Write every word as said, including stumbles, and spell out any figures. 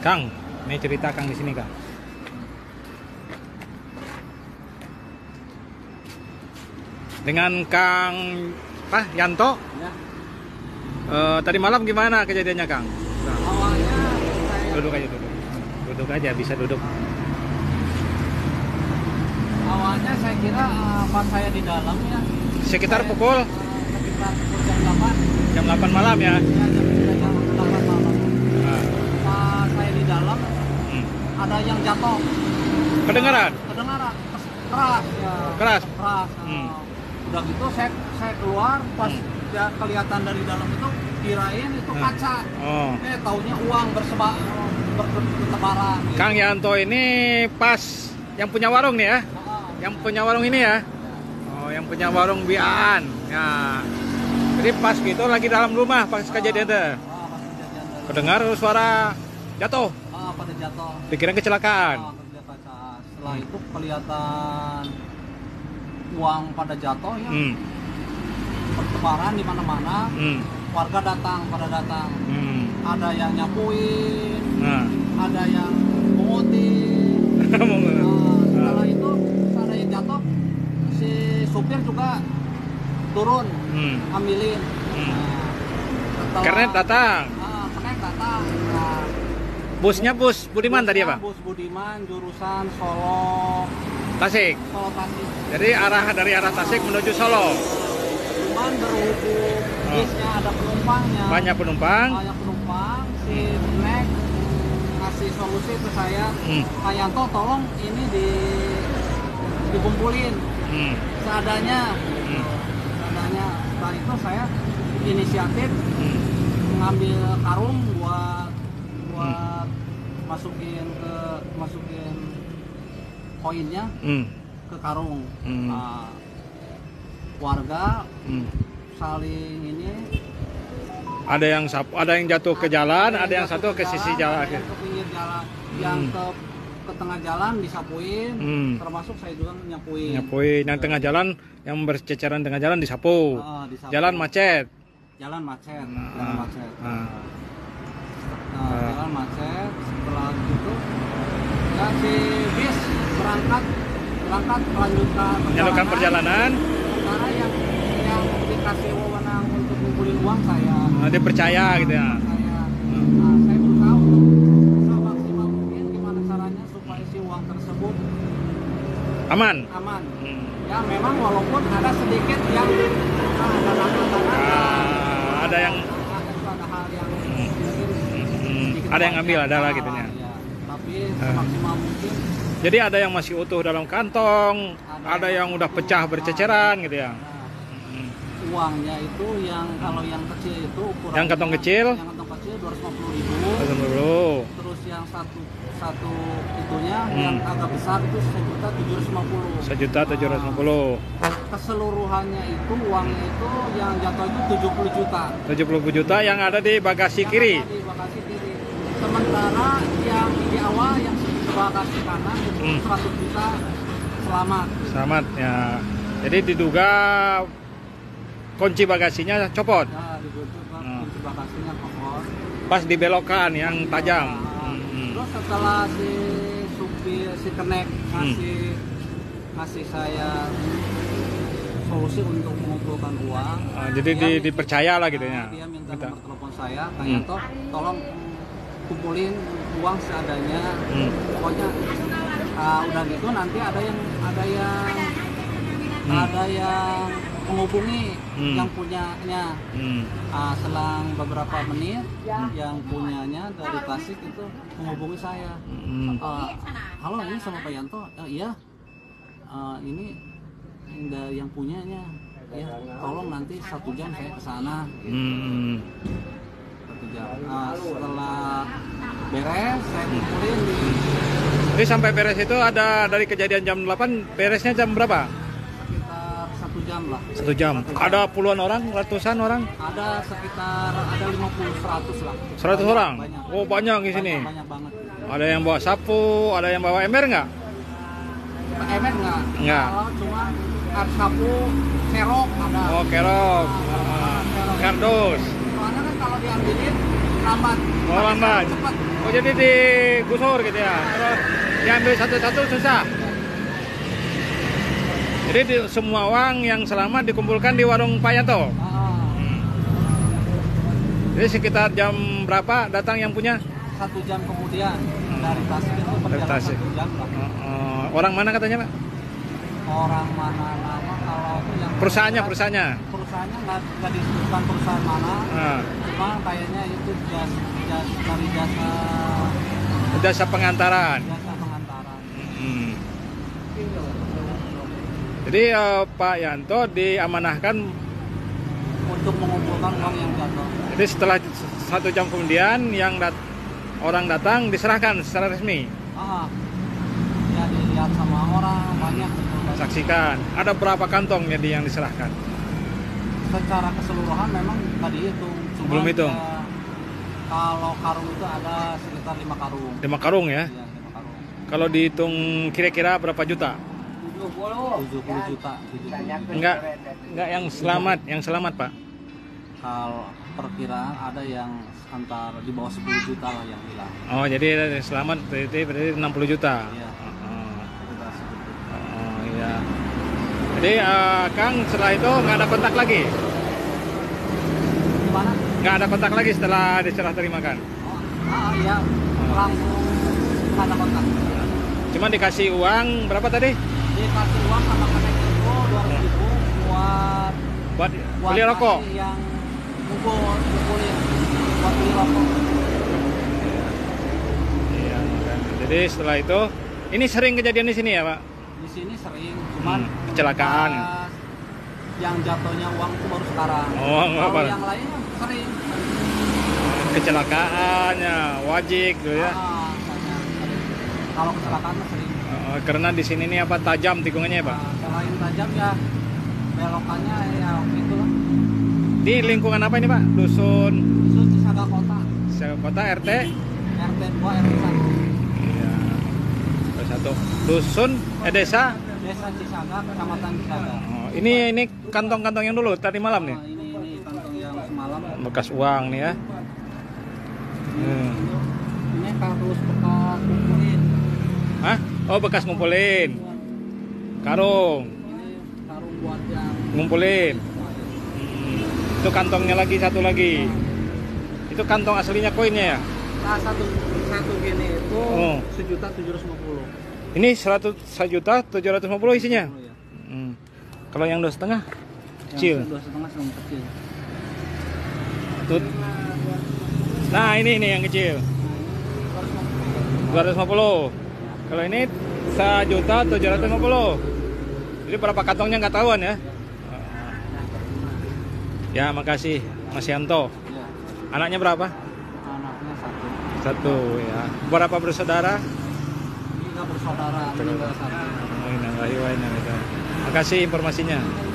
Kang, ini cerita Kang di sini Kang. Dengan Kang Pak Yanto. Ya. Uh, tadi malam gimana kejadiannya Kang? Nah. Awalnya saya Duduk aja duduk. Duduk aja bisa duduk. awalnya saya kira uh, pas saya di dalam ya. Sekitar saya, pukul uh, sekitar pukul jam delapan. jam delapan malam ya. Ya, jam, jam delapan malam. Nah. Pas saya di dalam Hmm. ada yang jatuh. Kedengaran? Kedengaran keras ya. Keras? Keras. Hmm. Udah gitu saya saya keluar pas Hmm. ya, kelihatan dari dalam itu kirain itu Hmm. kaca. Oh. Eh taunya uang berseba bertebaran. Gitu. Kang Yanto ini pas yang punya warung nih ya? Ah, Yang punya warung ini ya? Oh, yang punya warung biaan. Ya. Jadi pas gitu lagi dalam rumah pas kejadian itu. ah, pas kejadian dari Kedengar suara jatuh. ah, pada jatuh. Dikira kecelakaan. Ah, kerja kaca. Setelah itu kelihatan uang pada jatuh ya. Hmm. Bertebaran di mana-mana. Hmm. Warga datang, pada datang. Hmm. Ada yang nyapuin, Nah. ada yang mengutin. Nah, setelah itu ada yang jatuh, si supir juga turun, Hmm. ambilin. Hmm. Nah, setelah- Kernet datang. Ah, kernet datang. Nah, Busnya bus Budiman tadi ya Pak? Bus Budiman jurusan Solo, Tasik. Solo Tasik. Jadi arah dari arah Tasik menuju Solo. Cuman berhubung Oh. bisnya ada penumpangnya. Banyak penumpang. Banyak penumpang. Si kernet ngasih solusi ke saya. Hmm. Pak Yanto tolong ini di dikumpulin Hmm. seadanya. Hmm. Seadanya. Setelah itu saya inisiatif Hmm. mengambil karung buat buat masukin ke masukin koinnya Hmm. ke karung. Hmm. Nah, warga Hmm. saling ini Ada yang sapu, ada yang jatuh ke jalan, ada yang satu ke sisi jalan. ada yang ke pinggir jalan, yang Hmm. ke ke tengah jalan disapuin, Hmm. termasuk saya juga nyapuin. Nyapuin, yang tengah jalan, yang berceceran tengah jalan disapu. Ah, disapu. Jalan macet. Jalan macet, Nah, jalan macet. nah. Nah, Ah. jalan macet. Setelah itu ya si bis berangkat berangkat melanjutkan Menyalurkan perjalanan, Sementara yang yang dikasih wewenang untuk ngumpulin uang saya. nah, dia percaya gitu ya. Saya, nah, saya berusaha untuk semaksimal mungkin gimana caranya supaya si uang tersebut Aman. aman. Hmm. Ya memang walaupun ada sedikit yang ah, ada dana-dana, Ah, ada yang ada hal yang Hmm. mungkin Hmm, sedikit ada yang ngambil, ada lah salah, gitu ya. ya. Tapi Ah. semaksimal mungkin Jadi ada yang masih utuh dalam kantong, ada yang udah pecah berceceran gitu ya. nah, Hmm. uangnya itu yang kalau yang kecil itu ukurannya Yang kantong kecil? yang kantong kecil dua ratus lima puluh ribu. Tunggu dulu. Terus yang satu satu itunya Hmm. yang agak besar itu sejuta tujuh ratus lima puluh. Sejuta tujuh ratus lima puluh. Keseluruhannya itu uangnya itu yang jatuh itu tujuh puluh juta. tujuh puluh juta yang ada di bagasi Yang kiri. ada di bagasi kiri. Sementara yang di awal yang di bagasi kanan itu Hmm. seratus juta selamat. Selamat ya. Jadi diduga kunci bagasinya copot Ya, dibutuh Hmm. kunci bagasinya kokor. pas di belokan yang tajam. Nah, Hmm. terus setelah si supir si kenek ngasih ngasih saya solusi untuk mengumpulkan uang. Ah, jadi dia di, min- dipercaya lah gitu ya. Dia minta Minta. nomor telepon saya, Kak Hmm. Yanto, tolong kumpulin uang seadanya. Hmm. Pokoknya ah, udah gitu nanti ada yang ada yang Hmm. ada yang menghubungi Hmm. yang punyanya. Hmm. Ah, selang beberapa menit Hmm. yang punyanya dari Tasik itu menghubungi saya. Hmm. Ah, halo, ini sama Pak Yanto. "Ah, iya. Ah, ini dari yang punyanya. Ya, tolong nanti satu jam saya ke sana." Gitu. Hmm. Satu jam. Ah, setelah beres saya kumpulin di Jadi sampai beres itu ada dari kejadian jam delapan, beresnya jam berapa? sekitar satu jam lah. Satu jam. Ada puluhan orang, ratusan orang? Ada sekitar ada lima puluh seratus lah. Seratus Banyak, orang? Banyak. Oh, banyak di sini. Banyak, banyak banget. Ada yang bawa sapu, ada yang bawa ember nggak? Emet enggak? Enggak. Kalau cuma ada sapu, serok ada. Oh, kerok, Ah, ah, serok. kardus. Soalnya kan kalau diambilin lambat. Oh, lambat. Cepat. Oh, jadi digusur gitu ya. Kalau diambil satu-satu susah. Jadi di, semua uang yang selamat dikumpulkan di warung Pak Yanto. Ah, Jadi sekitar jam berapa datang yang punya? satu jam kemudian dari Tasik itu berjalan Tasik. satu jam lah. Uh, uh, orang mana katanya, Pak? Orang mana nama kalau itu yang Perusahaannya, perusahaannya. perusahaannya nggak nggak disebutkan perusahaan mana. Uh, Cuma kayaknya itu jas, jas dari jasa jasa pengantaran. jasa pengantaran. Hmm. Jadi uh, Pak Yanto diamanahkan. Untuk mengumpulkan uang yang jatuh. Jadi setelah satu jam kemudian yang dat orang datang diserahkan secara resmi. Ah, ya dilihat sama orang banyak. Saksikan. Ada berapa kantong jadi yang diserahkan? Secara keseluruhan memang tadi hitung. Cuma Belum hitung. ya, kalau karung itu ada sekitar lima karung. Lima karung ya. Iya, lima karung. Kalau dihitung kira-kira berapa juta? tujuh puluh juta. tujuh puluh. Enggak, enggak yang selamat, yang selamat Pak. Kalau perkiraan ada yang antar di bawah sepuluh juta lah yang hilang. Oh, jadi yang selamat berarti berarti enam puluh juta. Iya. Oh, Udah segitu. oh iya. Jadi uh, Kang setelah itu nggak ada kontak lagi? Gimana? Nggak ada kontak lagi setelah diserah terimakan? Oh, ah iya, langsung ada kontak. Cuma dikasih uang berapa tadi? Dikasih uang sama kakek itu dua ratus ribu buat Buat buat beli rokok? kasih yang mukul, mukulin buat beli rokok. Iya, kan. Jadi setelah itu, ini sering kejadian di sini ya Pak? Di sini sering, cuman Hmm, kecelakaan. pas yang jatuhnya uang itu baru sekarang. Oh, Kalau apa? yang lainnya sering. Kecelakaannya, wajik gitu ya. Ah, banyak, sering. Kalau kecelakaan mah sering. Oh, karena di sini nih apa tajam tikungannya ya Pak? Nah, selain tajam ya belokannya ya gitu lah. Di lingkungan apa ini Pak? Dusun Itu Cisaga Kota, Kota R T? R T dua, R T satu. Iya. R T satu. Dusun eh desa? Desa Cisaga, Kecamatan Cisaga. Oh, ini ini kantong-kantong yang dulu tadi malam nih. Nah, ini ini kantong yang semalam. Bekas uang nih ya. Hmm. Ini kardus bekas kumpulin. Hah? Oh, bekas ngumpulin. Karung Ini karung buat yang ngumpulin. Hmm. Itu kantongnya lagi satu lagi. Itu kantong aslinya koinnya ya? nah, satu satu gini itu Oh. sejuta tujuh ratus lima puluh. Ini seratus juta tujuh ratus lima puluh isinya. Ya. Hmm. Kalau yang dua setengah kecil. Yang dua setengah sama kecil. Tut. Nah ini ini yang kecil. dua ratus lima puluh. Kalau ini sejuta tujuh ratus lima puluh. Jadi berapa kantongnya nggak tahuan ya? Ya makasih Mas Yanto. Ya. Anaknya berapa? Anaknya satu. Satu ya. Berapa bersaudara? Tiga bersaudara, meninggal satu. Oh, ini nggak iya, ini, ini. Makasih informasinya.